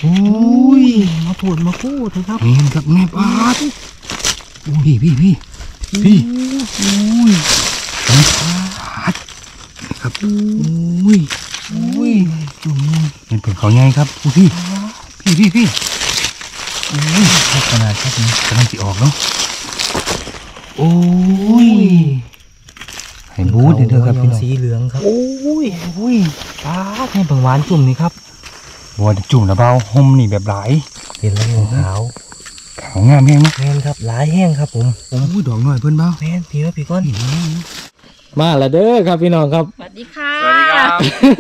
อุ้ยมาปวดมาพูดนะครับเห็นกับแม่ปาดอุ้ยพี่อุ้ยแม่ปาดครับอุ้ยจุ่มเห็นเป็นเขาใหญ่ครับอุ้ยพี่อุ้ยขนาดครับนี่กำลังจะออกเนาะโอ้ยให้บูดเด้อครับพี่น้องสีเหลืองครับโอ้ยปาดให้บางหวานจุ่มนี่ครับบัวจุ่มนะเบาห่มนี่แบบหลายเห็นแล้วขาวงามแห้งนะแม่นครับหลายแห้งครับผมดอกหน่อยเพื่อนเบาแม่นพี่ก้อนมาแล้วเด้อครับพี่น้องครับสวัสดีค่ะสวัสดีครับ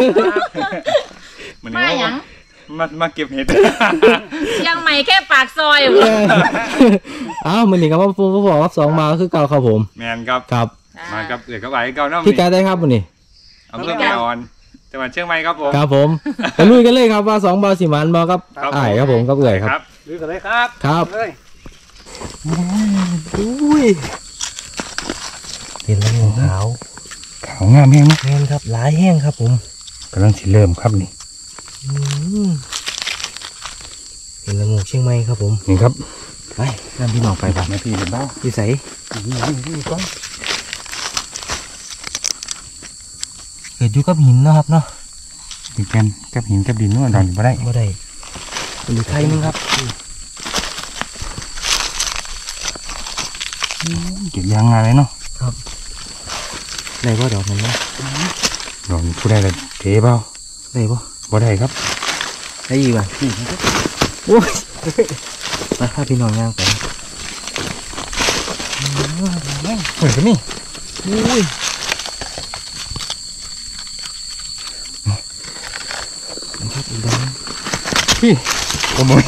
มาอย่างมาเก็บเห็ดยังใหม่แค่ปากซอยอ้าวมันนี่ครับว่าฟูบอกรับ2มาคือเก่าครับผมแมนครับมากับเอ๋กับไหลเก่าน้ำพี่การได้ครับมันนี่อำเภอแม่อ่อนจังหวัดเชียงใหม่ครับผมไปลุยกันเลยครับว่า2 บาสิมันบอครับครับผมครับเอ๋ยครับลุยกันเลยครับอุ้ยเห็นแล้วขาวงามแห้งนะแห้งครับหลายแห้งครับผมกำลังสิเริ่มครับนี่เห็นแล้วเชียงใหม่ครับผมนี่ครับไปน้ำพี่น้องไปบ้านพี่เป็นบ้าพี่ใสก้อนเกิดอยู่กับหินนะครับเนาะดินกับหินกับดินนู่นดอนไม่ได้หรือไทยนึงครับเก็บยางงานเลยเนาะครับได้ป่ะดอกมันเนาะดอกผู้ได้เลยเทเปล่าได้ป่ะบ่ได้ครับได้ยี่ป่ะโอ้ยมาพาพี่น้องย่างไปเหมือนกันนี่อุ้ยพี่ขโมย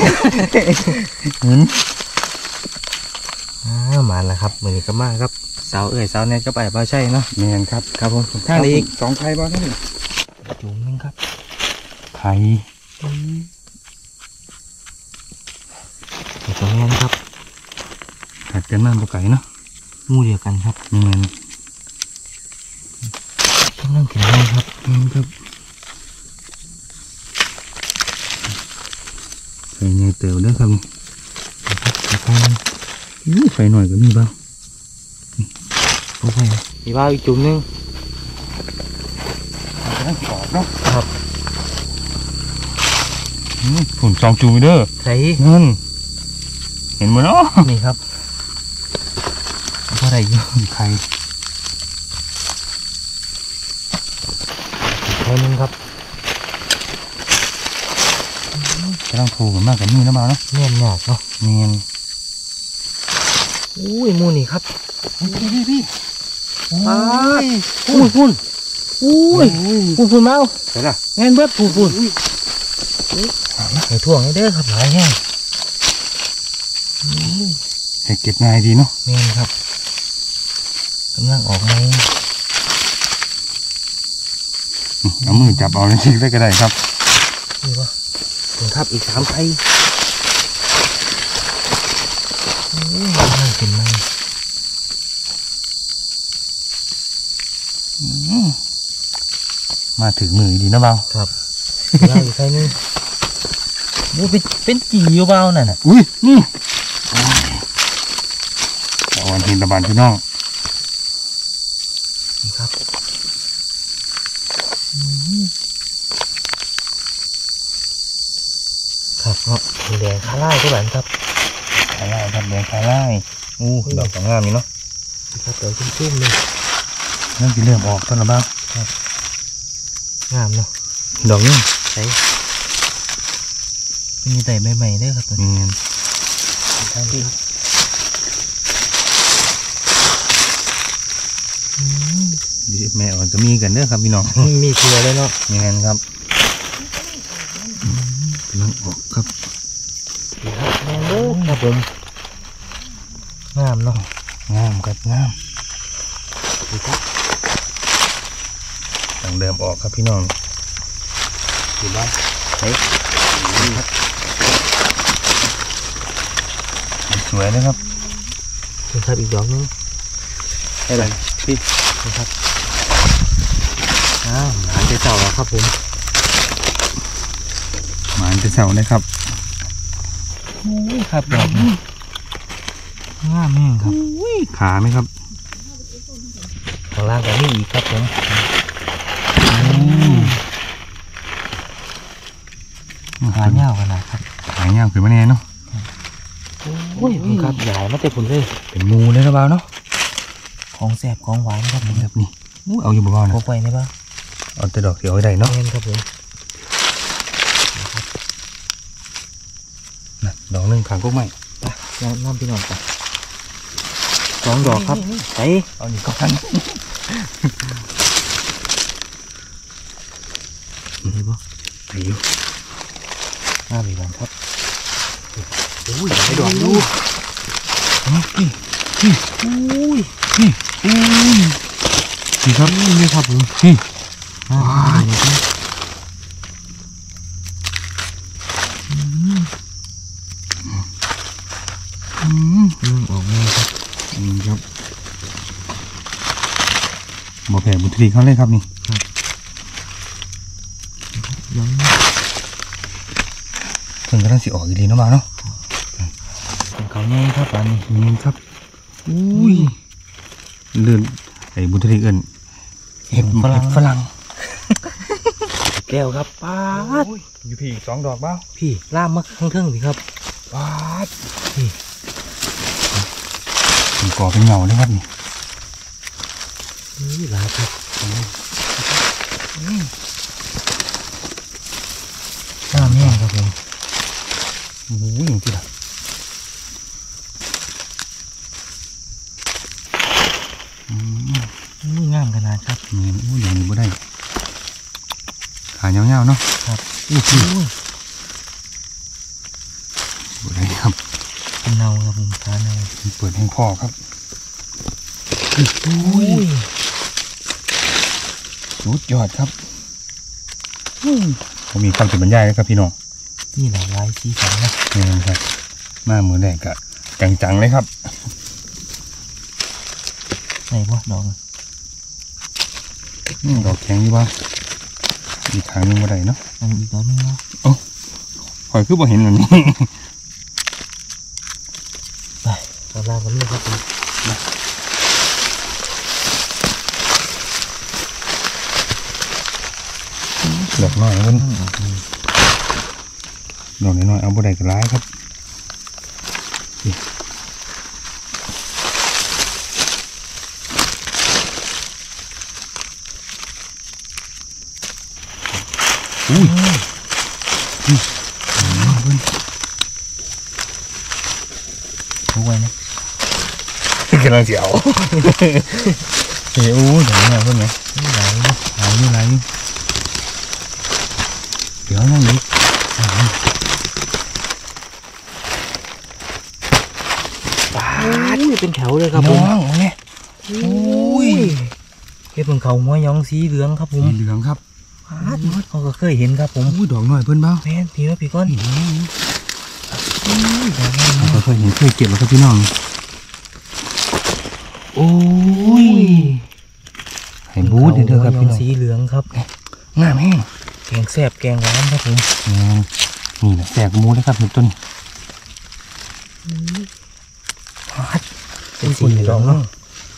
มาแล้วครับเหมือนกับมากครับสาวสาวเนี่ยก็ไปบ้าใช่เนาะแมนครับผมท่านี้อีก 2ไข่บ้าได้จุ่มนึงครับไข่ตัวแม่นะครับถัดกันมาบุกไก่เนาะมูเดียวกันครับแมนกำลังกินได้ครับครับไข่ใหญ่เต๋อเด้อครับไฟหน่อยก็มีบ้างโอเคมีบ้าอีกจุ่มนึงกรอบเนาะครับผุ่น2 จุ่มเด้อใส่เงินเห็นมั้ยเนาะนี่ครับอะไรอยู่ไข่นึงครับกำลังถูกันมากกับนี่นะบ้าเนาะเนียนหยาบเนาะเนียนอุ้ยมูนี่ครับพี่พุ่นเมาเห็นละแง่นเบิดพุ่นไอ้ถ่วงไอ้เด้อครับหลายแห้งแต่เก็บง่ายดีเนาะแม่นครับกำลังออกไงเอามือจับเอาในชิ้นได้ก็ได้ครับนี่วะถึงครับอีก3 ไข่กินไหมมาถึงมือดีนะเบาครับย่างอีกไข่นึงเป็นจีอยู่เบาน่ะอุ้ยนี่วันทินตะบันพี่น้องนี่ครับครับเนาะแดงคาร่าที่บ้านครับคาร่าครับแดงคาร่าดอกงามนี่เนาะครับเดี๋ยวชุ่มๆเลยเริ่มจะเริ่มออกต้นละบ้างครับงามเนาะดอกนี้ใช่มีแต่ใหม่ๆด้วยครับตัวนี้ทางที่แม่อ่อนจะมีกันเด้อครับพี่น้องมีเกลือเลยเนาะอย่างนั้นครับกำลังออกครับแม่เด้อครับผมงามเนาะงามครับงามดูครับดังเดิมออกครับพี่น้องดูบ้างเฮ้ยสวยนะครับนี่ครับอีกดอกนึงอะไรพี่นี่ครับหาจะเจ้าแล้วครับผมหมานจะเสาเลยครับโอ้ยครับดอกนี้ง่ามแม่งครับขาไหมครับข้างล่างก็มีอีกครับผมขาเงาขนาดครับขาเงาขึ้นมาแน่เนาะโอ้ยคุณครับใหญ่มาแต่ผลเลยเป็นงูเลยนะเบาเนาะของแสบของหวานครับผมครับนี่อู้เอาอยู่เบาๆนะพกไว้ไหมบ้างเอาแต่ดอกเดียวไว้ได้เนาะเงินครับผมน่ะดอกหนึงขางก็ไม่น้ำพี่น้องไป2 ดอกครับไปเอานี่ก็ทันนี่บ่ไปอยู่น้ำอีกแล้วครับอุ้ยไปดอกดูนี่อุ้ยนี่ครับนี่ครับผมนี่น้ำอีกแล้วครับ ออกมาครับนี่ครับบ่แผ่บุตรีเขาเลยครับนี่ยังเพิ่งกำลังสิออกอีหลีเนาะมาเนาะเป็นเขาใหญ่ครับอันนี้นี่ครับอุ้ยเลื่อนไอ้บุตรีเอิ้นเห็ดฝรั่งแก้วครับป้าดอยู่พี่2 ดอกเบ้าพี่ล่ามมาข้างเทิงสิครับป้าดนี่ก่อเป็นเงาเลยครับนี่นี่หลายครับน้ำแห้งครับผมโอ้ยอย่างที่ละนี่งามขนาดครับนี่อู้อย่างนี้บ่ได้ขาเงาๆเนาะครับอู้พี่บ่ได้ครับเป็นเนาครับผมทานเนาเปิดให้คอครับอุ้ยสุดยอดครับผมมีความสุขบรรยายเลยครับพี่น้องนี่หลายลายสีสันนะนี่ครับมามือแรกกะจังๆเลยครับไหนวะดอกดอกแข็งอยู่บ้างอีกทางหนึงบ่ได้เนาะอันอีกดอกนึงเนาะข่อยคือบ่เห็นอันนี้ไปตอนล่างก็มีครับผมดอกน้อยมันดอกน้อยๆเอาบ่ได้ก็ร้ายครับอุ้ยรู้ไว้นะกำลังเสียวเฮ้ยอู้เดี๋ยวเนี่ยเพื่อนไหมนี่หลายนะหายอยู่เดี๋ยวนั่งนี้ป้าดเป็นแถวเลยครับผน้มองเนี่ยอุ้ยเห็ดเป็นเขาหัวยองสีเหลืองครับผมสีเหลืองครับป้าดเขาก็เคยเห็นครับผมอู้ดอกหน่อยเพื่อนบ้างแม่นพี่ว่าพี่ก้อนเราเคยเห็นเคยเก็บแล้วครับพี่น้องโอ้ยให้บูดเด้อครับพี่น้องสีเหลืองครับงามแห้งแกงแซ่บแกงหวานครับผมนี่แหละแสกมูเลยครับเห็ดต้นเป็นสีเหลืองเนาะ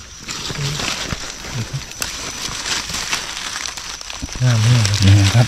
งามแห้งครับนี่ครับ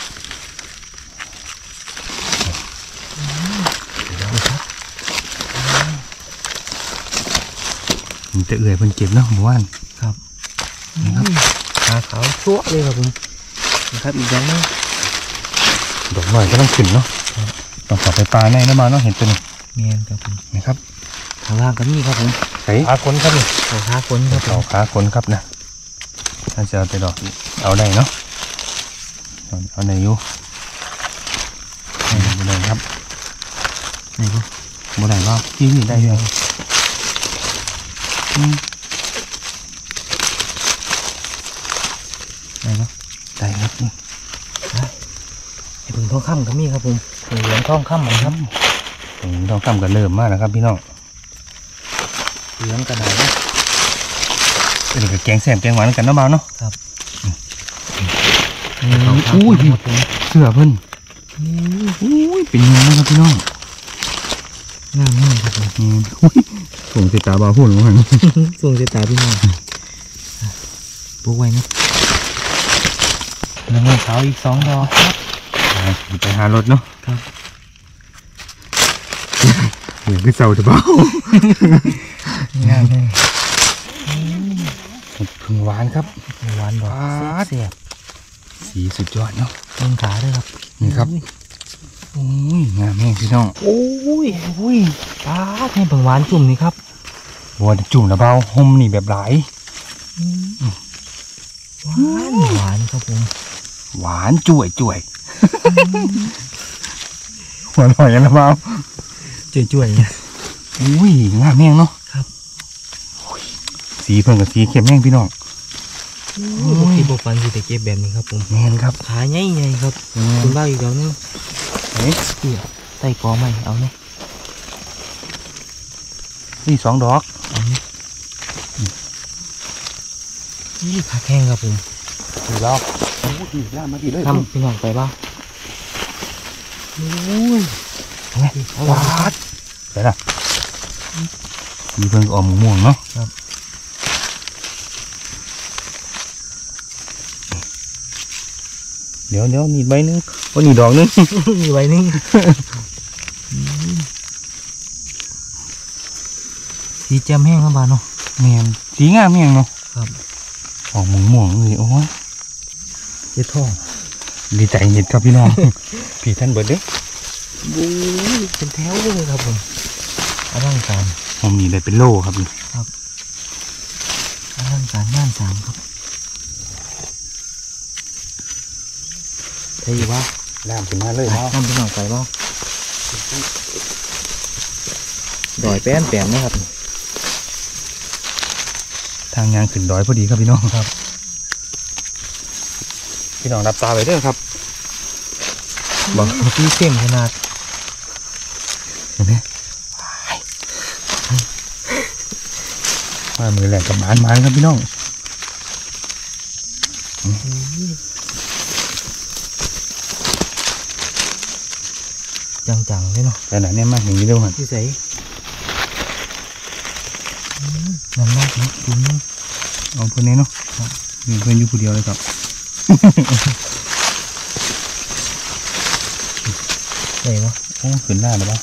มันจะเอื่อยเพิ่นเก็บเนาะหมู่บ้านครับขาขาวชั่วเลยครับผมนะครับอีกอย่างนึงดอกหน่อยก็ต้องขึ้นเนาะต้องขอไปปลาในน้ำมาเนาะเห็นตัวนี้เมียนครับผมนะครับข้างล่างก็มีครับผมใส่ขาคนครับนี่ขาขนครับผเอามขาคนครับนะถ้าจะเอาไปดอกเอาได้เนาะเอาไหนอยู่บ่ได้ครับไหนบ่บ่ได้ว่าที่นี่ได้ยังไหนบ่ได้ครับนี่ไอ้ผึ่งทองคำก็มีครับผมเหลืองทองคำเหมือนครับตรงนี้ต้องทำกันเริ่มมากนะครับพี่น้องเหลืองกระดาษนะเดี๋ยวก็แกงแซมแกงหวานกันเนาะเบาเนาะครับอุ้ยพี่เสื้อเพิ่นอุ้ยเป็นยังไงครับพี่น้องงามมากครับผมอุ้ยส่งติดตาบาพูดมั้งส่งสายตาพี่น้องปลูกไว้นะแล้วก็เขาอีก2 ดอกครับไปหารถเนาะครับเหมือนคือเสาจะเบางามเลยผึ่งหวานครับหวานดอกว้าเสียบสีสุดยอดเนาะต้นขาด้วยครับนี่ครับโอ้ยงามแม่พี่น้องโอ้ยโอ้ยปลาแม่เบิ่งหวานจุ่มนี่ครับบัวจุ่มระเบาหมนี่แบบหลายหวานครับผมหวานจ่วยจ่วยหัวหน่อยนะเบาจ่วยๆเนี่ยอุ้ยงามแม่งเนาะครับสีเพิ่งกับสีเข้มแม่งพี่น้องปกติบฟันสิแต่เก็บแบบนี้ครับผมแม่นครับขาใหญ่ๆครับคุณบ้าอีกแล้วนึงเฮ้ยเกี่ยใส่กอใหม่เอาเนี่ยนี่2 ดอกเอาเนี่ยนี่ขาแข้งครับผมสีแล้วโอ้ยล่ามาดีเลยทำพี่น้องไปบ้างหวานไปละมีเพิ่งออมม่วงเนาะครับเดี๋ยวนี่ใบนึงโอ้นี่ดอกนึงมีไว้นึงสีแจ่มแห้งครับบ้านเนาะแม่นสีงามแม่งเนาะครับออกม่วงเลยโอ้ยเจ็ดท้องดีใจเย็ดครับพี่น้อง พี่ท่านเบิดเด้อบูเป็นแถวเลยครับผมอลังการผมนี่ได้เป็นโลครับนี่อลังการงานสามครับได้อยู่ว่าน้ำขึ้นมาเลยไปเนาะนำพี่น้องไปบ้างดอยแป้นนะครับทางยางขึ้นดอยพอดีครับพี่น้องครับ พี่น้องรับตาไว้เด้อครับบอกที่เข้มขนาดเห็นไหมว่ามือแหลกกับหมานครับพี่น้องจังๆเลยเนาะแต่ไหนเนี่ยมาอย่างนี้เร็วมันที่ใส่นั่นมากนะคุณนี่เอาเพื่อนนี้เนาะมีเพื่อนอยู่คนเดียวเลยครับใส่ปะโอ้ขึ้นหน้าเลยปะ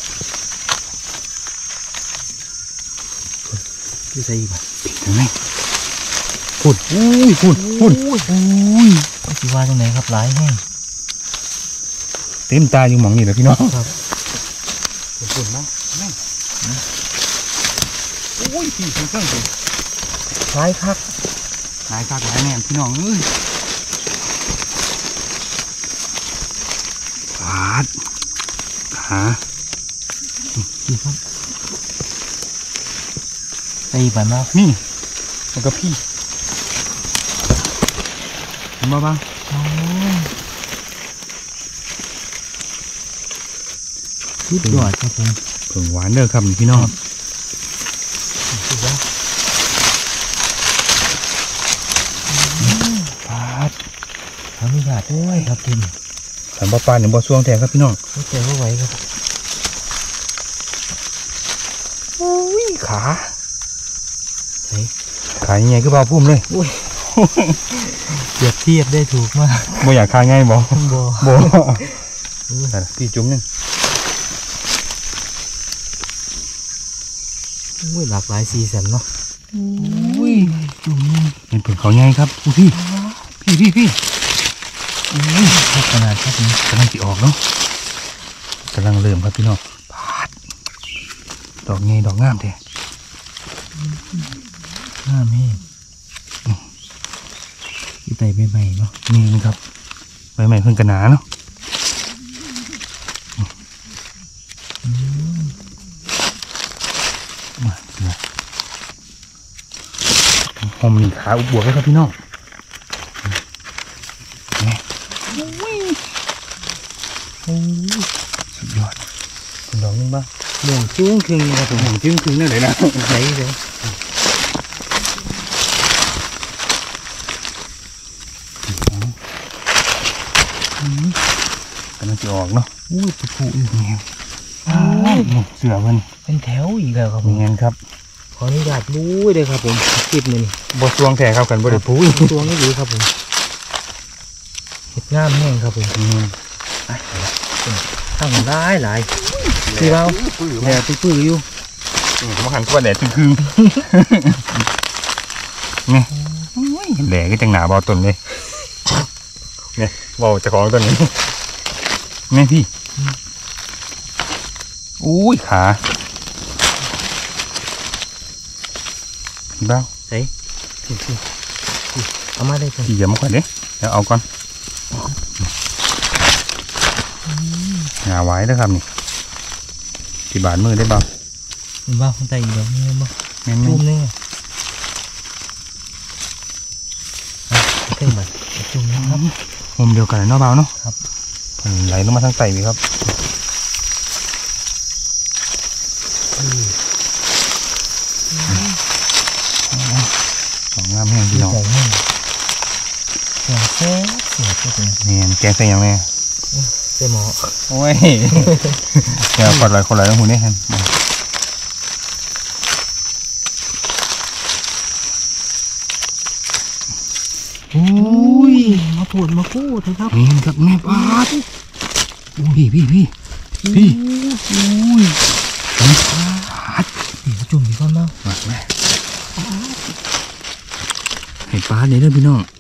ที่ใส่ปะเห็นไหมพูดอุ้ยพูดอุ้ยที่ว่าตรงไหนครับหลายแห้งเต็มตาอยู่หมองนี่เลยพี่น้องครับพูดมั้งแม่โอ้ยพี่เครื่องเลยหลายคักหลายคักหลายแน่พี่น้องเอ้ยปาดขาที่ครับใส่ปะเนาะนี่แล้วก็พี่เห็นบ้างสุดยอดครับผมเพิ่งหวานเด้อครับพี่น้องที่ว่าปาดขออนุญาตด้วยครับทีมขันบ่ปานหรือบ่ช่วงแท้ครับพี่น้องเข้าใจว่าไหวครับอุ้ยขาใส่ขายังไงก็บ่าพุ่มเลยเปรียบเทียบได้ถูกมากบ่อยากขาง่ายบ่บอบ่นั่นพี่จุ่มนึงหลากหลายสีสันเนาะอุ้ยจุ่มนึงเป็นเพิ่งเขาใหญ่ครับอู้พี่อุ้ยขนาดครับนี่กำลังสิออกเนาะกำลังเริ่มครับพี่น้องปาดดอกใหญ่ดอกงามแท้ห้ามแห้งที่ไตใบๆเนาะนี่นะครับใบใหม่เพิ่งกระหนาเนาะหอมหนึ่งขาอุบบวกเลยครับพี่น้องนี่สุดยอดคุณดอกนึงบ้างหม่วงจุ้งครึ่งครับผมหอมจึ้งคืนนั่นเลยนะไหนเลยกำลังจะออกเนาะอุ้ยผู้อีกเนี่ยเสือมันเป็นแถวอีกแล้วครับผมเงี้ยครับขออนุญาตบู๊เลยครับผมคลิปนี้บดซวงแท้ครับกันบดปุ้ยตัวนี้ดีครับผมเห็ดงามแห้งครับผมตั้งหลายที่เราแดดปื้ออยู่มาขันตัวแดดคึงเนี่ยแดดก็จังหนาเบาต้นเลยเนี่ยเบาจะของต้นนี้เนี่ยพี่อุ้ยขาพี่บ้างเฮ้ยเอามาได้ก่อนพี่อย่ามาก่อนเด้เดี๋ยวเอาก่อนหาไว้แล้วครับนี่ที่บาดมือได้บ้างเห็นบ้างข้างใต้อีกแบบนี้บ้างแม่นจุ่มเนี่ยเท่งไปจุ่มนะครับมุมเดียวกันเนาะเบาเนาะครับไหลลงมาทางใต้พี่ครับของงามแห้งดีพี่น้องใจแห้งเสียงแซ่เสียงก็เป็นนี่แกงใส่ยังไงเสียหมอโอ้ยเดี๋ยวคนไหลต้องหูนี่ฮะโอ้ยมาปวดมาพูดนะครับนี่ครับแม่ปาดพี่อุ้ยปาดเดี๋ยวจุ่มดีก่อนเนาะมาแม่ให้ปาดเลยเด้อพี่น้อง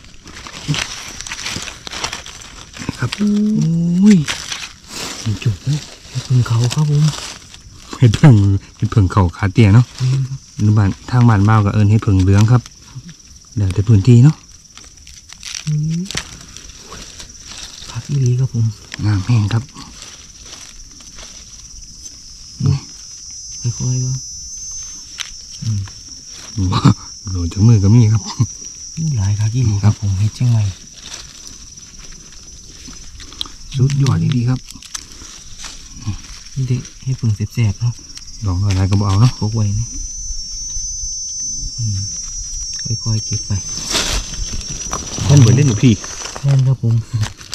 ครับโอ้ยนี่จุกเลยพึ่งเขาครับผมเห็ดเพิ่งเขาขาเตี้ยเนาะหรือบ้านทางบ้านเบ้ากับเอิญเห็ดเพิ่งเหลืองครับเดี๋ยวแต่พื้นที่เนาะพักอีหลีครับผมงามแห้งครับค่อยๆว่าโหลจากมือก็มีครับหลายพักอีหลีครับผมเฮ็ดจังไงสุดยอดดีครับนี่เด็กเฮ็ดพึ่งแสบๆเนาะดอกอะไรก็บเอาเนาะพกไว้นี่ค่อยๆเก็บไปท่านเหมือนเล่นหนูพี่แน่นครับผม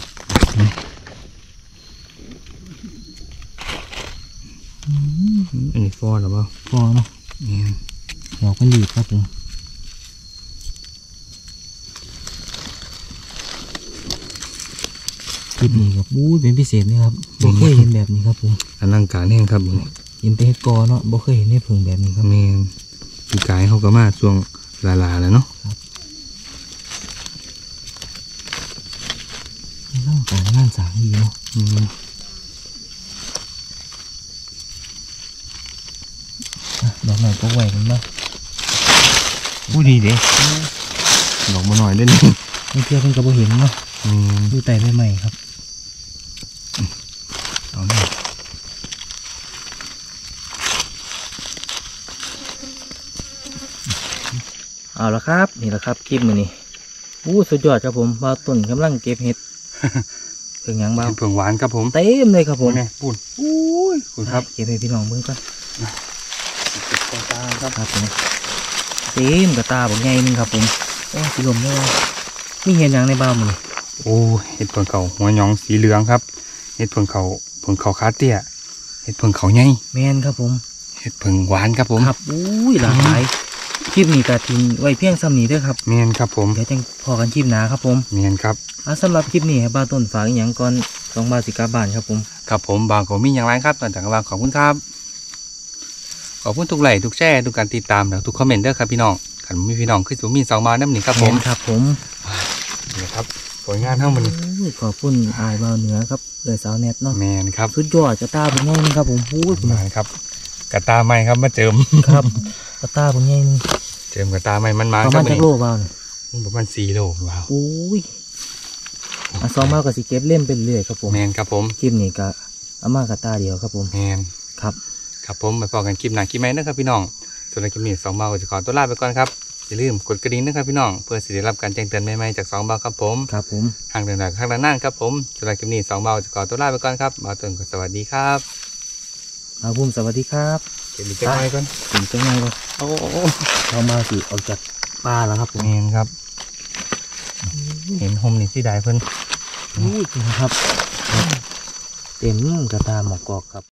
อันนี้ฟอร์หรือเปล่าพอเนาะนี่ดอกมันหลีบครับผมคลิปนี้ครับบู๊เป็นพิเศษนะครับบ่เคยเห็นแบบนี้ครับผมอลังการแห้งครับนี่เห็นแต่เฮ็ดกอเนาะบ่เคยเห็นเฮ็ดพึ่งแบบนี้ครับแมนปีกายเขาก็มาช่วงลาแล้วเนาะร่างการงานสร้างดีเนาะ ดอกหน่อยก็ไหวมันบ้างผู้ดีเด้ดอกมาหน่อยเล่นไม่เพื่อเพิ่งกระโบเห็นเนาะดูไต่ใหม่ๆครับเอาหน่อยเอาละครับนี่แหละครับคลิปมือนี้สุดยอดครับผมบ่าวต้นกำลังเก็บเห็ด เพิ่งหยังบ่าวเผืองหวานครับผมเต็มเลยครับผมเนี่ยปูนอุ้ยคุณครับเก็บให้พี่น้องเบิ่งก่อนครับครับผมเต็มกระตาบอกไงนึงครับผมโอ้สีลมเลยมีเห็นหยังในบ่าวมือนี้โอ้เห็ดเผืองเขาหัวหยองสีเหลืองครับเห็ดเผืองเขาขาเตี้ยเห็ดเผืองเขาใหญ่แมนครับผมเห็ดเผืองหวานครับผมครับหลากหลายคลิปนี้ก็ทิ้งไว้เพียงซ้ำนี้เด้อครับเมนครับผมเดี๋ยวจังพอกันคลิปหน้าครับผมเมนครับสำหรับคลิปนี้ให้บ่าวต้นฝากอีกอย่างก่อน2 บาทสิกาบ้านครับผมครับผมบางก็มีอย่างไรครับตอนจากบางขอบคุณครับขอบคุณทุกไลค์ทุกแชร์ทุกการติดตามและทุกคอมเมนต์เด้อครับพี่น้องขันมีพี่น้องขึ้นสูงมี2 มาน้ำหนึ่งครับผมแม่นครับผมนี่ครับผลงานเท่ามันขอบคุณอายบ่าวเหนือครับเลยสาวเน็ตเนาะแมนครับสุดยอดกระตาเป็นไงนึงครับผมพูดมาครับกระตาไม้ครับมาเจิมครับกระตาเป็นไงนึงเจิมกระตาไม้มันมาประครัมาบณจักโลบ่าวเนี่ยประมาณ4 โลว้าวซ้อมมากับสิเก็บเล่มเป็นเรื่อยครับผมแมนครับผมคลิปนี้ก็เอามากระตาเดียวครับผมแมนครับครับผมไปพอกันคลิปหน้าคลิปไหมนะครับพี่น้องส่วนในคลิปนี้2 บาทก็จะขอตัวลาไปก่อนครับอย่าลืมกดกระดิ่งนะครับพี่น้องเพื่อสิได้รับการแจ้งเตือนใหม่ๆจาก2 บาทครับผมครับผมห่างเดินหนักข้างด้านหน้าครับผมสำหรับคลิปนี้2 บาทจะขอตัวลาไปก่อนครับบาทต้นก็สวัสดีครับอาบุ้มสวัสดีครับเก็บดีจังไว้ก่อนถึงจังไงวะโอ้เรามาสิออกจากป่าแล้วครับผมเห็นครับ เห็นโฮมนี่ที่ใดเพิ่นนี่ครับเต็มกระตาหมอกกอกครับ